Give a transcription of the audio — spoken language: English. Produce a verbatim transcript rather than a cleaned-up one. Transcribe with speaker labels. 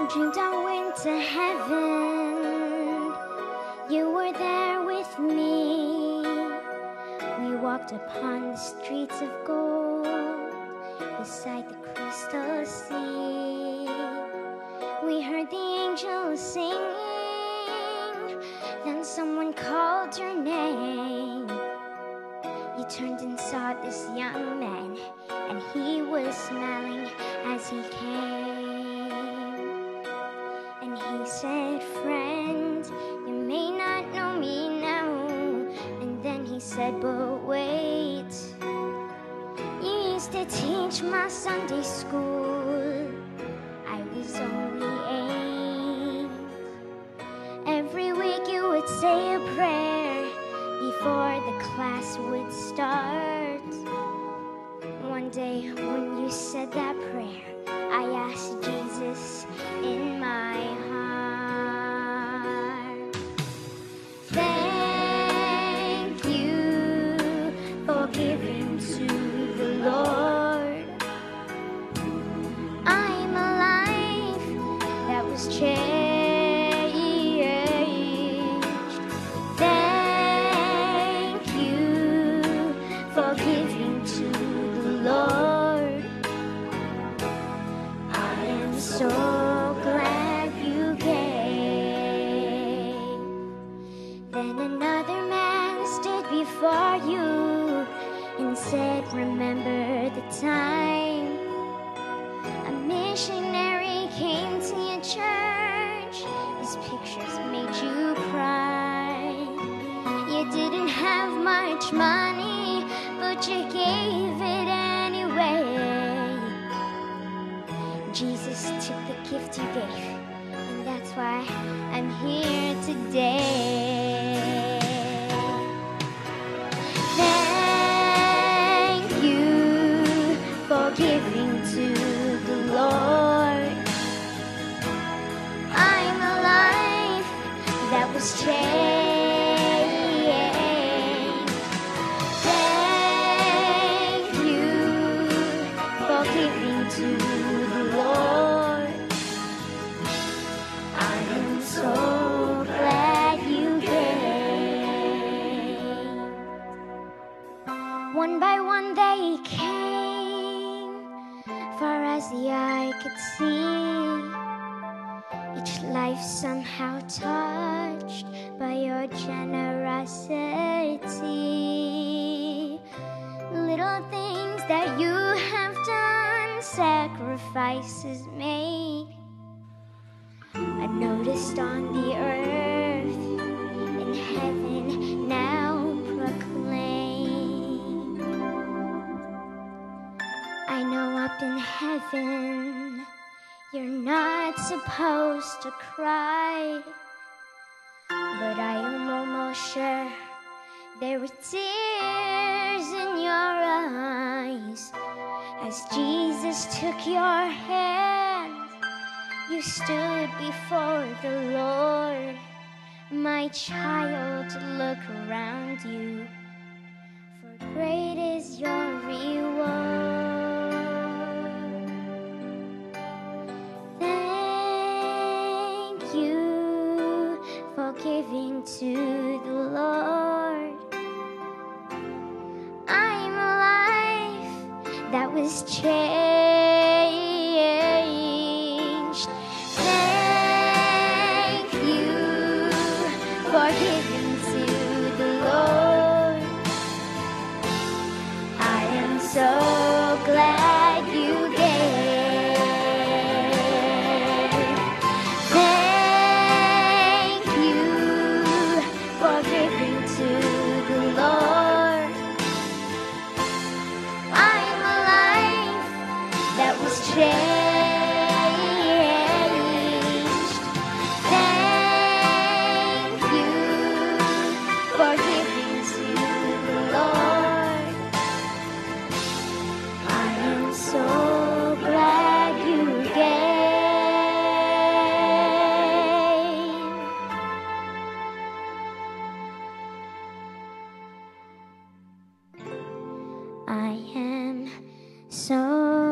Speaker 1: dreamed I went to heaven. You were there with me. We walked upon the streets of gold beside the crystal sea. We heard the angels singing. Then someone called your name. You turned and saw this young man, and he was smiling as he came. And he said, "Friend, you may not know me now." And then he said, "But wait, you used to teach my Sunday school. I was only eight. Every week you would say a prayer before the class would start. One day when you said that prayer, I asked Jesus in my heart. Thank you for giving to the Lord. I'm a life that was changed. So glad you gave. Then another man stood before you and said, "Remember the time a missionary came to your church. His pictures made you cry. You didn't have much money, but you gave it anyway. Jesus took the gift you gave, and that's why I'm here today. Thank you for giving to the Lord. I'm a life that was changed. Thank you for giving to the Lord. I am so glad you gave." One by one they came, far as the eye could see. Each life somehow touched by your generosity. Little things that you have done, sacrifices made, I noticed on the earth, in heaven now proclaim. I know up in heaven you're not supposed to cry, but I am almost sure there were tears in your eyes as Jesus took your hand. You stood before the Lord. My child, look around you, for great is your reward. Thank you for giving to the Lord. I'm a life that was changed. Thank you for giving to the Lord. I am so glad you gave. Thank you for giving to the Lord. I'm a life that was changed. Thank you for giving to the Lord. I am so glad you gave. I am so